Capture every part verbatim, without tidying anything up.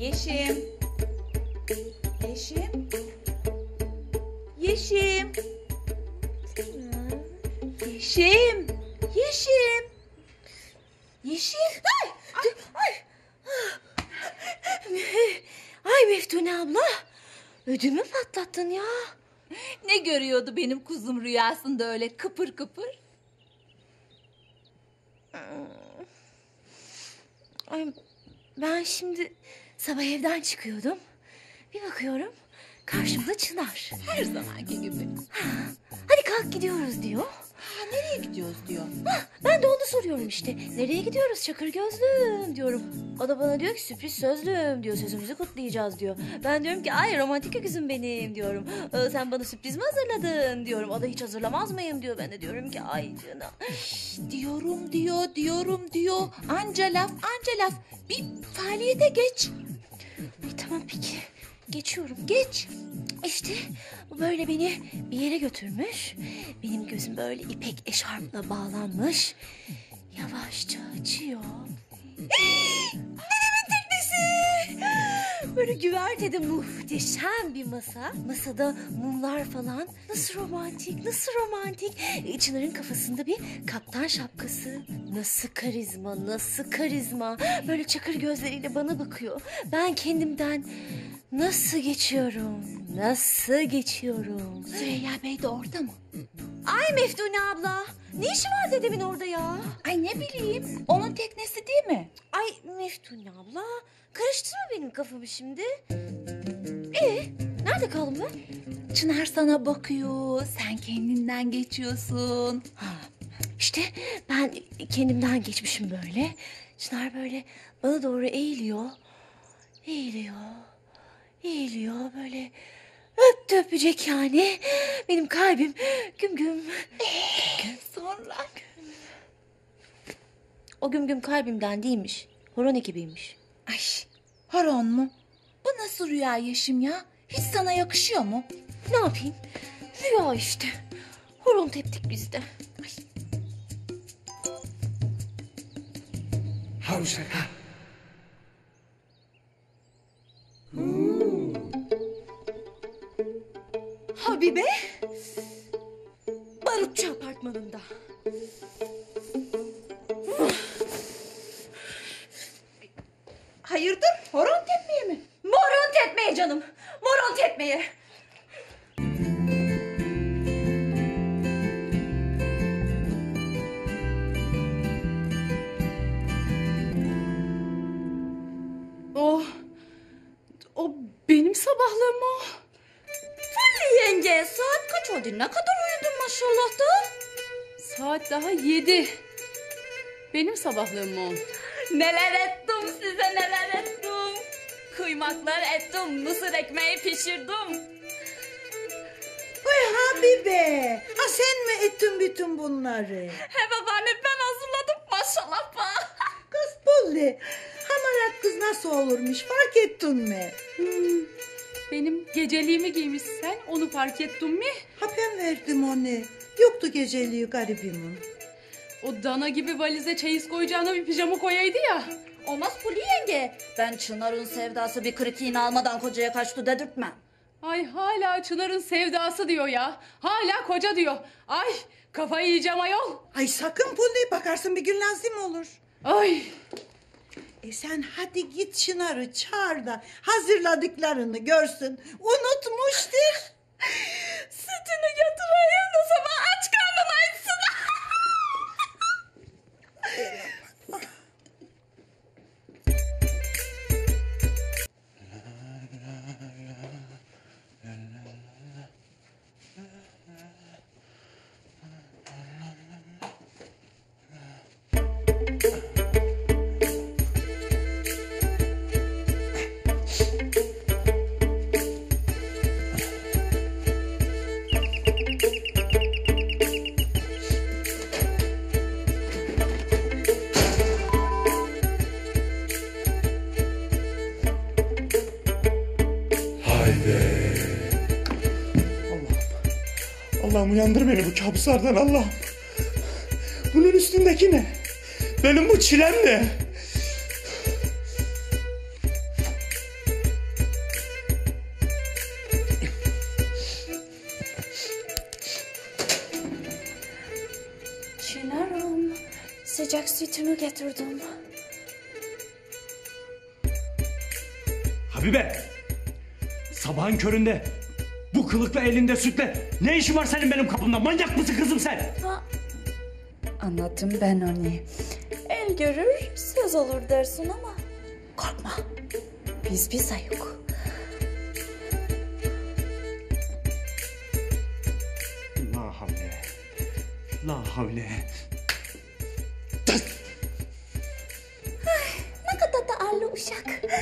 Yeşim. Yeşim. Yeşim. Yeşim. Yeşim. Yeşim. Ay. Ay. Ay. Ay Meftune abla. Ödümü patlattın ya. Ne görüyordu benim kuzum rüyasında öyle kıpır kıpır? Ay, ben şimdi sabah evden çıkıyordum. Bir bakıyorum karşımda Çınar. Her zamanki gibi. Ha, hadi kalk gidiyoruz diyor. Ha, nereye gidiyoruz diyor. Ha, ben de onu soruyorum işte. Nereye gidiyoruz Çakır gözlüm diyorum. O da bana diyor ki sürpriz sözlüm diyor. Sözümüzü kutlayacağız diyor. Ben diyorum ki ay romantik öküzüm benim diyorum. Ee, sen bana sürpriz mi hazırladın diyorum. O da hiç hazırlamaz mıyım diyor. Ben de diyorum ki ay canım. Diyorum diyor, diyorum diyor. Anca laf, anca laf. Bir faaliyete geç. Ay, tamam peki. Geçiyorum. Geç. İşte bu böyle beni bir yere götürmüş. Benim gözüm böyle ipek eşarpla bağlanmış. Yavaşça açıyor. Dedemin teknesi. Böyle güvertede muhteşem bir masa. Masada mumlar falan. Nasıl romantik, nasıl romantik. Çınar'ın kafasında bir kaptan şapkası. Nasıl karizma, nasıl karizma. Böyle çakır gözleriyle bana bakıyor. Ben kendimden nasıl geçiyorum, nasıl geçiyorum. Süreyya Bey de orada mı? Ay Meftune abla. Ne işi var dedemin orada ya? Ay ne bileyim. Onun teknesi değil mi? Ay Meftune abla. Karıştırma benim kafamı şimdi. Ee, nerede kaldım ben? Çınar sana bakıyor. Sen kendinden geçiyorsun. Ha, işte ben kendimden geçmişim böyle. Çınar böyle bana doğru eğiliyor. Eğiliyor. Eğiliyor böyle. Öptü öpecek yani. Benim kalbim güm güm. Ee, sonra? O güm güm kalbimden değilmiş. Horon ekibiymiş. Ay, horon mu? Bu nasıl rüya Yeşim ya? Hiç sana yakışıyor mu? Ne yapayım? Rüya işte. Horon teptik biz de. Ay. Havşaka. Habibe. Barutçu apartmanında. Hayırdır? Horon tepmeye mi? Moron tepmeye canım. Moron tepmeye. O, o benim sabahlığım o. Fülli yenge saat kaç oldu? Ne kadar uyudun maşallah da? Saat daha yedi. Benim sabahlığım o. Neler ettim size neler ettim. Kıymaklar ettim, mısır ekmeği pişirdim. Ay Habibe, ha sen mi ettin bütün bunları? He babaanne ben hazırladım maşallah bana. Kız Polly, hamarat kız nasıl olurmuş fark ettin mi? Hmm, benim geceliğimi giymişsen onu fark ettin mi? Ha ben verdim onu. Yoktu geceliği garibimin. O dana gibi valize çeyiz koyacağına bir pijama koyaydı ya. Olmaz Puli yenge. Ben Çınar'ın sevdası bir kritiğini almadan kocaya kaçtı dedirtmem. Ay hala Çınar'ın sevdası diyor ya. Hala koca diyor. Ay kafayı yiyeceğim ayol. Ay sakın Polly, bakarsın bir gün lazım olur. Ay. E sen hadi git Çınar'ı çağır da hazırladıklarını görsün. Unutmuştur. Sütünü götüreyim de sabah aç karnına içsin. Allah'ım uyandır beni bu kabuslardan Allah'ım. Bunun üstündeki ne? Benim bu çilem ne? sütümü getirdim. Habibe! Sabahın köründe bu kılıkla elinde sütle ne işin var senin benim kapımda? Manyak mısın kızım sen? Ha, anlattım ben onu. El görür söz olur dersin ama korkma. Biz bize yok. La havle. La havle. Ne kadar da arlı uşak.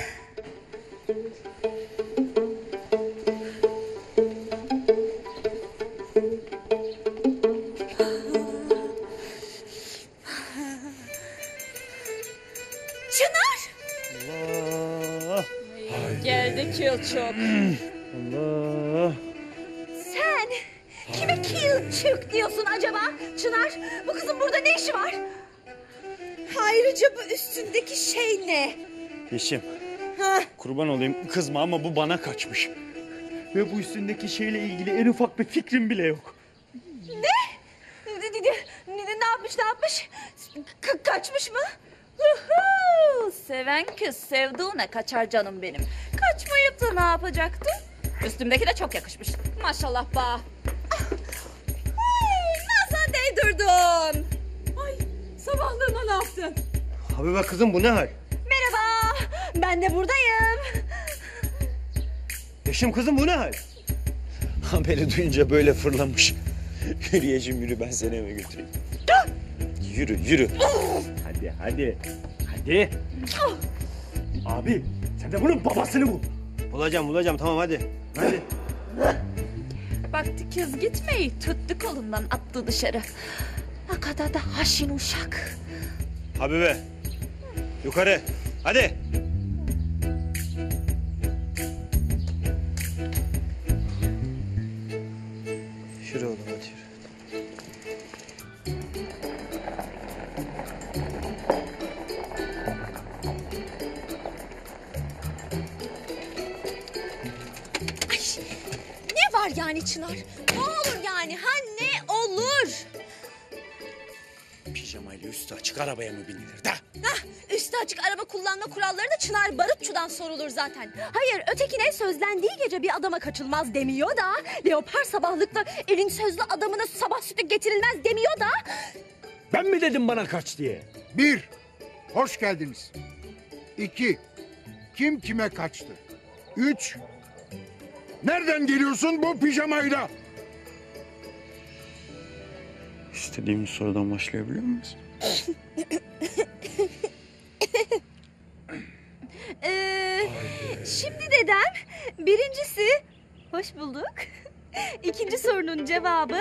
Çınar! Allah. Geldi Kilçuk. Allah. Sen kime Kilçuk diyorsun acaba? Çınar, bu kızın burada ne işi var? Ayrıca bu üstündeki şey ne? Yeşim. Ha? Kurban olayım kızma ama bu bana kaçmış. Ve bu üstündeki şeyle ilgili en ufak bir fikrim bile yok. Ne? Ne, ne, ne, ne yapmış ne yapmış? Ka- kaçmış mı? Huhu! Seven kız sevduğuna kaçar canım benim. Kaçmayıp da ne yapacaktı? Üstümdeki de çok yakışmış. Maşallah ba. Ah! Ay, nazar değdirdin. Ay sabahlığıma ne yaptın? Habibe kızım bu ne hal? Merhaba, ben de buradayım. Yeşim kızım bu ne hal? Haberi duyunca böyle fırlamış. Yürü Yeşim yürü, ben seni eve götüreyim. Yürü yürü. Hadi hadi. Hadi. Abi sen de bunun babasını bul. Bulacağım bulacağım, tamam hadi. Hadi. Baktı kız gitmeyi, tuttu kolundan attı dışarı. Ne kadar da haşin uşak. Habibe. Yukarı. Hadi. Yürü oğlum hadi yürü. Ne var yani Çınar? Ne olur yani, ha ne olur? Pijamayla üstü açık arabaya mı binilir de? Hah, üstü açık araba kullanma kuralları da Çınar Barutçu'dan sorulur zaten. Hayır, ötekine sözlendiği gece bir adama kaçılmaz demiyor da... ...leopar sabahlıkla elin sözlü adamına sabah sütü getirilmez demiyor da... Ben mi dedim bana kaç diye? Bir, hoş geldiniz. İki, kim kime kaçtı? Üç, nereden geliyorsun bu pijamayla? İstediğimiz sorudan başlayabiliyor muyuz? Ee, şimdi dedem, birincisi... Hoş bulduk. İkinci sorunun cevabı...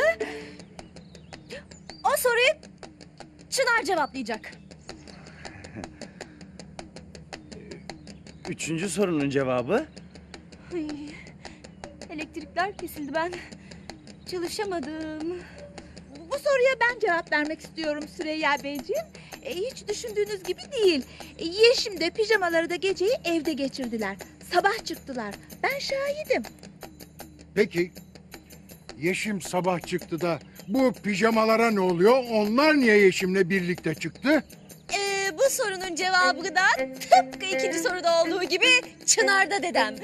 O soruyu Çınar cevaplayacak. Üçüncü sorunun cevabı? Ay, elektrikler kesildi, ben çalışamadım. Bu soruya ben cevap vermek istiyorum Süreyya Beyciğim. E, hiç düşündüğünüz gibi değil. E, Yeşim de pijamaları da geceyi evde geçirdiler. Sabah çıktılar. Ben şahidim. Peki, Yeşim sabah çıktı da bu pijamalara ne oluyor? Onlar niye Yeşim'le birlikte çıktı? Ee, bu sorunun cevabı da tıpkı ikinci soruda olduğu gibi Çınar'da dedem.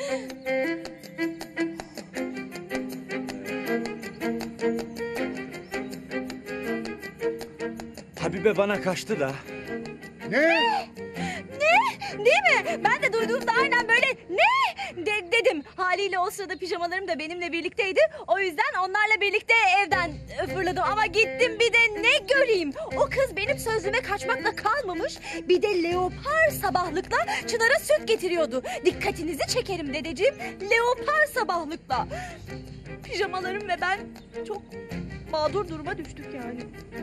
Habibe bana kaçtı da. Ne? Ne? Değil mi? Ben de duyduğumda aynen böyle ne de- dedim. Haliyle o sırada pijamalarım da benimle birlikteydi. O yüzden onlarla birlikte evden fırladım. Ama gittim bir de ne göreyim. O kız benim sözüme kaçmakla kalmamış. Bir de leopar sabahlıkla Çınar'a süt getiriyordu. Dikkatinizi çekerim dedeciğim. Leopar sabahlıkla. Pijamalarım ve ben çok mağdur duruma düştük yani.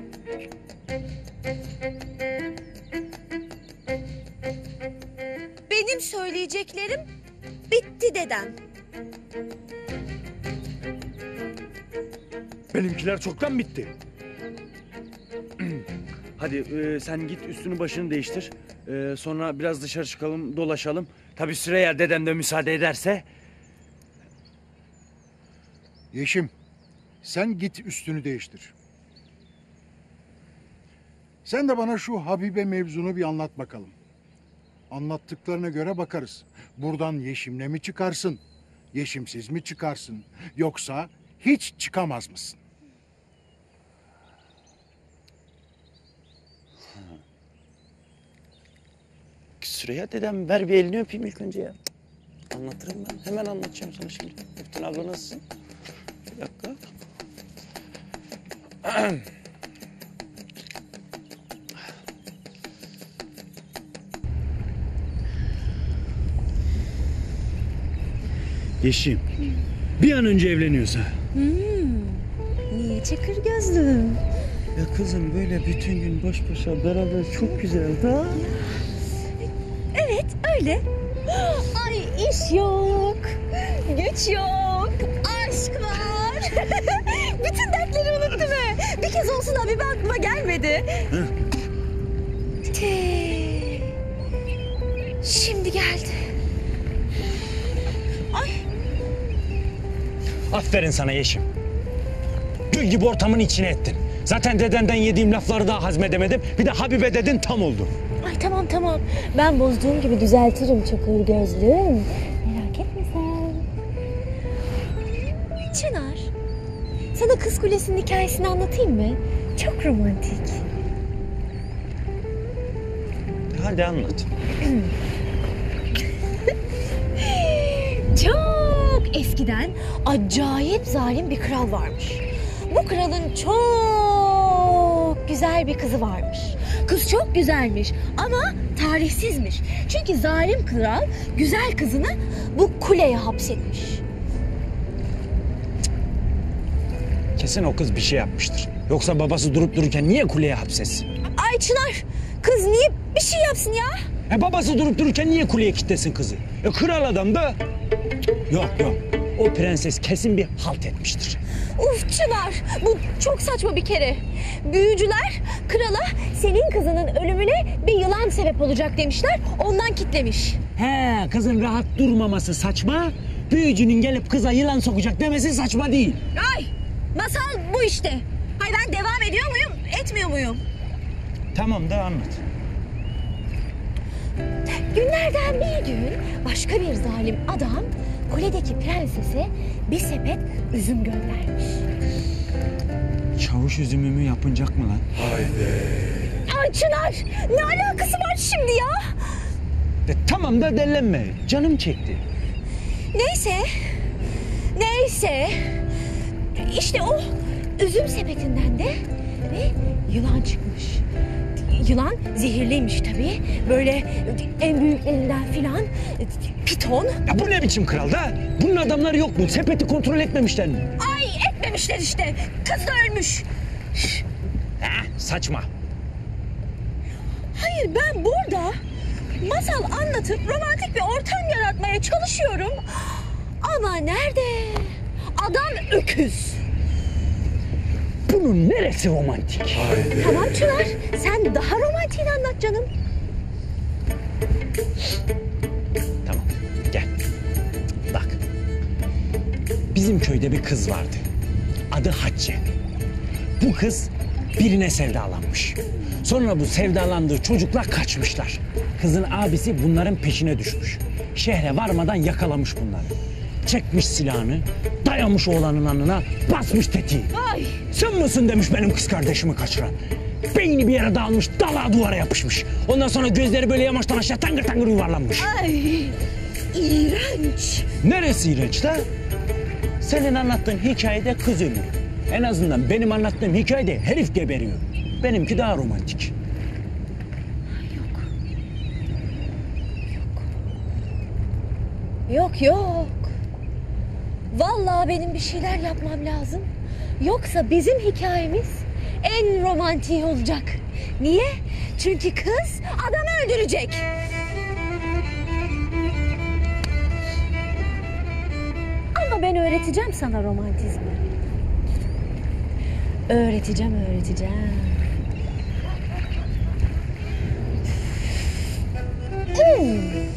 Benim söyleyeceklerim bitti dedem. Benimkiler çoktan bitti. Hadi e, sen git üstünü başını değiştir. E, sonra biraz dışarı çıkalım, dolaşalım. Tabii Süreyya dedem de müsaade ederse. Yeşim, sen git üstünü değiştir. Sen de bana şu Habibe mevzunu bir anlat bakalım. Anlattıklarına göre bakarız. Buradan Yeşim'le mi çıkarsın? Yeşimsiz mi çıkarsın? Yoksa hiç çıkamaz mısın? Süreyya dedem ver bir elini öpeyim ilk önce ya. Anlatırım ben. Hemen anlatacağım sana şimdi. Müftün abla nasılsın? Bir dakika. Yeşim. Bir an önce evleniyorsa. Niye çakır gözlüm? Ya kızım böyle bütün gün baş başa beraber çok güzel ha? Evet öyle. Ay iş yok. Güç yok. Aşk var. Bütün dertleri unuttu be. Bir kez olsun abi aklıma gelmedi. Te. Şimdi geldi. Ay. Aferin sana Yeşim. Gül gibi ortamın içine ettin. Zaten dedenden yediğim lafları daha hazmedemedim. Bir de Habibe dedin tam oldu. Ay tamam tamam. Ben bozduğum gibi düzeltirim çakır gözlüm. Merak etme sen. Çınar. Sana Kız Kulesi'nin hikayesini anlatayım mı? Çok romantik. Hadi anlat. Çok eskiden acayip zalim bir kral varmış. Bu kralın çok güzel bir kızı varmış. Kız çok güzelmiş ama tarihsizmiş. Çünkü zalim kral güzel kızını bu kuleye hapsetmiş. Kesin o kız bir şey yapmıştır. Yoksa babası durup dururken niye kuleye hapsetsin? Ay Çınar, kız niye bir şey yapsın ya? E babası durup dururken niye kuleye kilitlesin kızı? E kral adam da... Yok yok. O prenses kesin bir halt etmiştir. Uf Çınar, bu çok saçma bir kere. Büyücüler krala senin kızının ölümüne bir yılan sebep olacak demişler, ondan kitlemiş. He, kızın rahat durmaması saçma. Büyücünün gelip kıza yılan sokacak demesi saçma değil. Ay, masal bu işte. Ay ben devam ediyor muyum, etmiyor muyum? Tamam da anlat. Günlerden bir gün başka bir zalim adam kuledeki prensese bir sepet üzüm göndermiş. Çavuş üzümümü yapınacak mı lan? Ay Çınar, ne alakası var şimdi ya? E, tamam da dellenme. Canım çekti. Neyse, neyse. İşte o üzüm sepetinden de bir yılan çıkmış. Yılan zehirliymiş tabii. Böyle en büyüklerinden filan piton. Ya bu ne biçim kral da? Bunun adamları yok mu? Sepeti kontrol etmemişler mi? Ay etmemişler işte. Kız da ölmüş. Ha, saçma. Hayır ben burada masal anlatıp romantik bir ortam yaratmaya çalışıyorum. Ama nerede? Adam öküz. Bunun neresi romantik? Tamam Çınar, sen daha romantiğini anlat canım. Tamam, gel. Bak. Bizim köyde bir kız vardı. Adı Hatice. Bu kız birine sevdalanmış. Sonra bu sevdalandığı çocuklar kaçmışlar. Kızın abisi bunların peşine düşmüş. Şehre varmadan yakalamış bunları. Çekmiş silahını, dayamış oğlanın alnına, basmış tetiği. Ay. Sen misin demiş benim kız kardeşimi kaçıran. Beyni bir yere dağılmış, dala duvara yapışmış. Ondan sonra gözleri böyle yamaçtan aşağı tangır tangır yuvarlanmış. Ay, iğrenç. Neresi iğrenç la? Senin anlattığın hikayede kız ölüyor. En azından benim anlattığım hikayede herif geberiyor. Benimki daha romantik. Yok yok. Vallahi benim bir şeyler yapmam lazım. Yoksa bizim hikayemiz en romantiği olacak. Niye? Çünkü kız adamı öldürecek. Ama ben öğreteceğim sana romantizmi. Öğreteceğim, öğreteceğim. Hmm.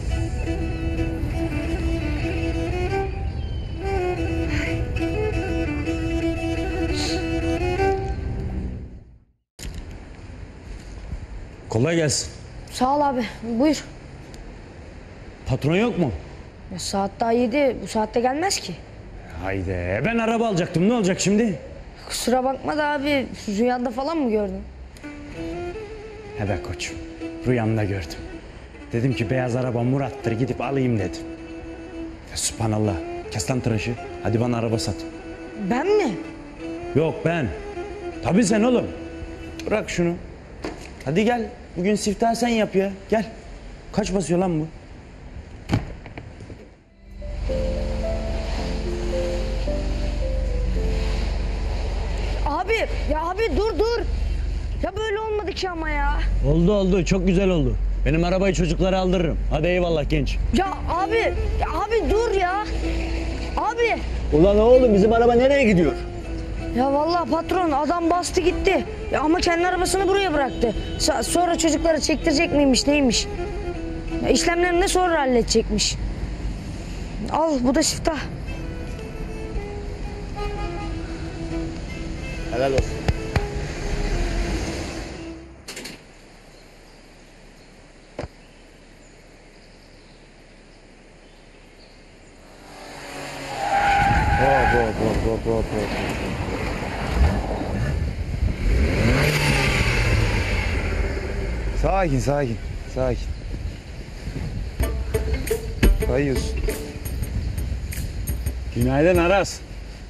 Kolay gelsin. Sağ ol abi. Buyur. Patron yok mu? Ya saat daha yedi. Bu saatte gelmez ki. Haydi ben araba alacaktım. Ne olacak şimdi? Kusura bakma da abi. Rüyanda falan mı gördün? He be koçum. Rüyamda gördüm. Dedim ki beyaz araba Murat'tır gidip alayım dedim. Ya, Sübhanallah. Kes lan tıraşı. Hadi bana araba sat. Ben mi? Yok ben. Tabii sen oğlum. Bırak şunu. Hadi gel. Bugün siftah sen yap ya. Gel. Kaç basıyor lan bu? Abi ya abi dur dur. Ya böyle olmadı ki ama ya. Oldu oldu. Çok güzel oldu. Benim arabayı çocuklara aldırırım. Hadi eyvallah genç. Ya abi ya abi dur ya. Abi. Ulan oğlum bizim araba nereye gidiyor? Ya vallahi patron adam bastı gitti. Ya ama kendi arabasını buraya bıraktı. Sa- sonra çocuklara çektirecek miymiş neymiş? Ya işlemlerini de sonra halledecekmiş. Al bu da siftah. Helal olsun. Hop hop hop hop hop hop. Sakin sakin sakin. Kayıyorsun. Günaydın Aras.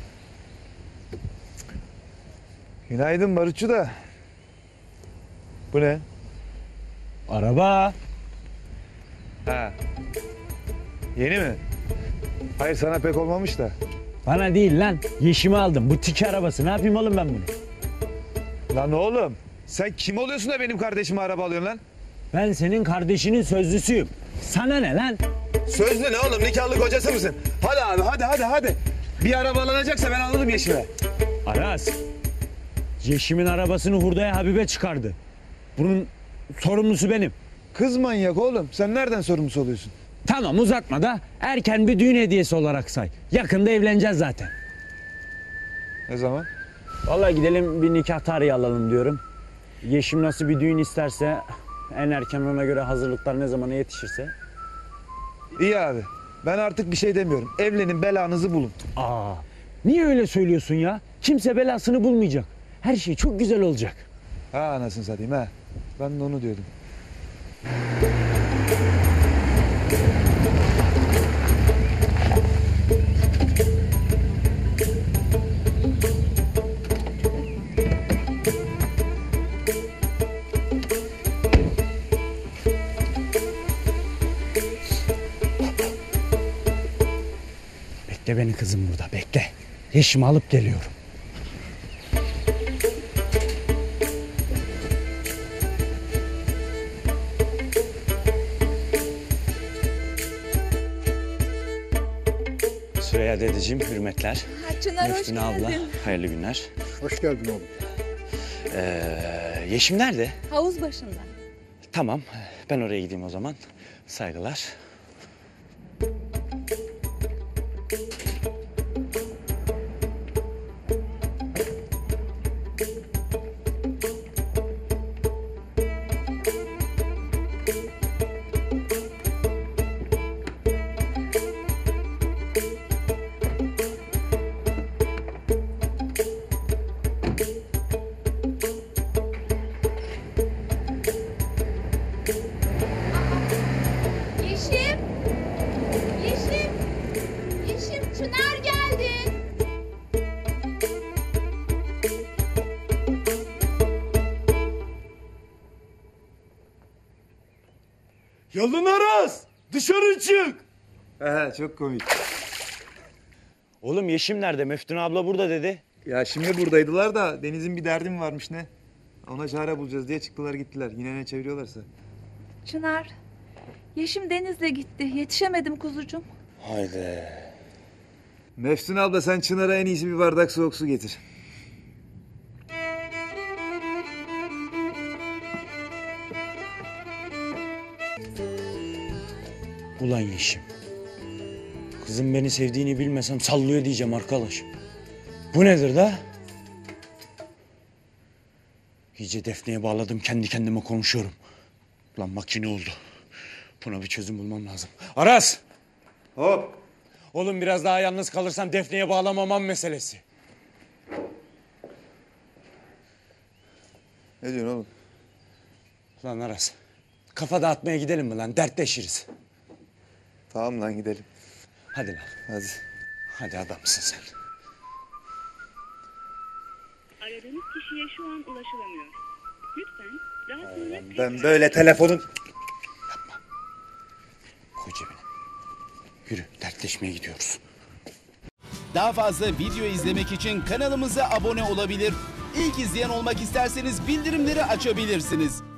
Günaydın Barutçu da. Bu ne? Araba. Ha. Yeni mi? Hayır sana pek olmamış da. Bana değil lan. Yeşimi aldım. Bu tiki arabası. Ne yapayım oğlum ben bunu? Lan oğlum sen kim oluyorsun da benim kardeşime araba alıyorsun lan? Ben senin kardeşinin sözlüsüyüm. Sana ne lan? Sözlü ne oğlum nikahlı kocası mısın? Hadi abi hadi hadi hadi. Bir araba alınacaksa ben alırım Yeşim'e. Aras. Yeşim'in arabasını hurdaya Habibe çıkardı. Bunun sorumlusu benim. Kız manyak oğlum sen nereden sorumlusu oluyorsun? Tamam uzatma da erken bir düğün hediyesi olarak say. Yakında evleneceğiz zaten. Ne zaman? Vallahi gidelim bir nikah tarihi alalım diyorum. Yeşim nasıl bir düğün isterse en erken ona göre hazırlıklar ne zamana yetişirse. İyi abi. Ben artık bir şey demiyorum. Evlenin belanızı bulun. Aa, niye öyle söylüyorsun ya? Kimse belasını bulmayacak. Her şey çok güzel olacak. Ha anasını satayım ha. Ben de onu diyordum. Bekle beni kızım burada bekle. Yeşimi alıp geliyorum. Süreyya dedeciğim hürmetler. Ha, Çınar hoş Müftüne abla geldin. hayırlı günler. Hoş geldin oğlum. Ee, Yeşim nerede? Havuz başında. Tamam ben oraya gideyim o zaman. Saygılar. Yeşim! Yeşim! Yeşim Çınar geldi. Yalın Aras! Dışarı çık! He çok komik. Oğlum Yeşim nerede? Müftüne abla burada dedi. Ya şimdi buradaydılar da Deniz'in bir derdi mi varmış ne? Ona çare bulacağız diye çıktılar gittiler. Yine ne çeviriyorlarsa. Çınar. Yeşim Deniz'le gitti. Yetişemedim kuzucuğum. Haydi. Meftun abla sen Çınar'a en iyisi bir bardak soğuk su getir. Ulan Yeşim. Kızım beni sevdiğini bilmesem sallıyor diyeceğim arkadaş. Bu nedir da? İyice Defne'ye bağladım kendi kendime konuşuyorum. Lan makine oldu. Buna bir çözüm bulmam lazım. Aras! Hop. Oğlum biraz daha yalnız kalırsam Defne'ye bağlamamam meselesi. Ne diyorsun oğlum? Lan Aras, kafa dağıtmaya gidelim mi lan? Dertleşiriz. Tamam lan gidelim. Hadi lan. Hadi. Hadi adamsın sen. Aradığınız kişiye şu an ulaşılamıyor. Lütfen daha sonra... Ben böyle telefonun... Koy cebine. Yürü, dertleşmeye gidiyoruz. Daha fazla video izlemek için kanalımıza abone olabilir. İlk izleyen olmak isterseniz bildirimleri açabilirsiniz.